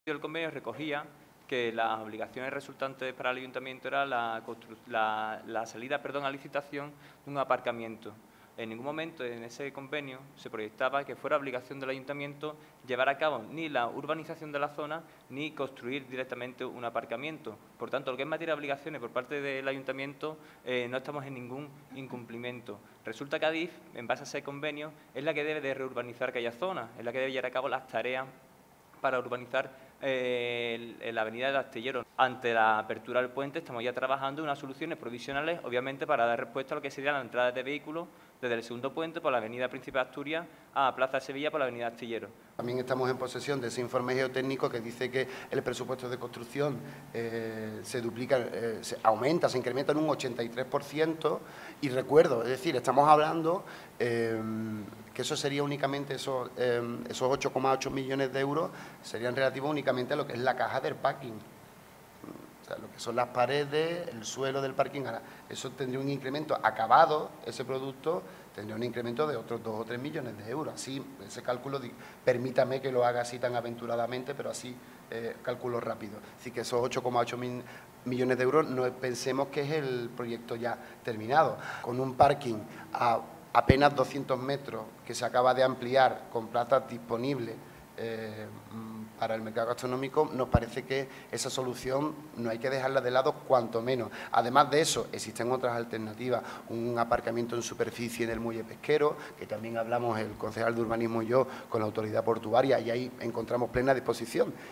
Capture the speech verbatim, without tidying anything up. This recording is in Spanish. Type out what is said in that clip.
El convenio recogía que las obligaciones resultantes para el ayuntamiento era la, la, la salida perdón, a licitación de un aparcamiento. En ningún momento en ese convenio se proyectaba que fuera obligación del ayuntamiento llevar a cabo ni la urbanización de la zona ni construir directamente un aparcamiento. Por tanto, lo que es materia de obligaciones por parte del ayuntamiento eh, no estamos en ningún incumplimiento. Resulta que Adif, en base a ese convenio, es la que debe de reurbanizar aquella zona, es la que debe llevar a cabo las tareas para urbanizar eh, la avenida de Astilleros. Ante la apertura del puente estamos ya trabajando en unas soluciones provisionales, obviamente para dar respuesta a lo que sería la entrada de vehículos desde el segundo puente por la avenida Príncipe de Asturias a Plaza de Sevilla por la avenida Astilleros. También estamos en posesión de ese informe geotécnico que dice que el presupuesto de construcción eh, se duplica, eh, se aumenta, se incrementa en un ochenta y tres por ciento y recuerdo, es decir, estamos hablando eh, que eso sería únicamente esos, eh, esos ocho coma ocho millones de euros serían relativos únicamente a lo que es la caja del parking. O sea, lo que son las paredes, el suelo del parking, eso tendría un incremento acabado, ese producto tendría un incremento de otros dos o tres millones de euros. Así, ese cálculo, permítame que lo haga así tan aventuradamente, pero así eh, cálculo rápido. Así que esos ocho coma ocho millones de euros no pensemos que es el proyecto ya terminado. Con un parking a apenas doscientos metros que se acaba de ampliar con plazas disponibles eh, para el mercado gastronómico, nos parece que esa solución no hay que dejarla de lado, cuanto menos. Además de eso, existen otras alternativas, un aparcamiento en superficie en el muelle pesquero, que también hablamos el concejal de urbanismo y yo con la autoridad portuaria, y ahí encontramos plena disposición.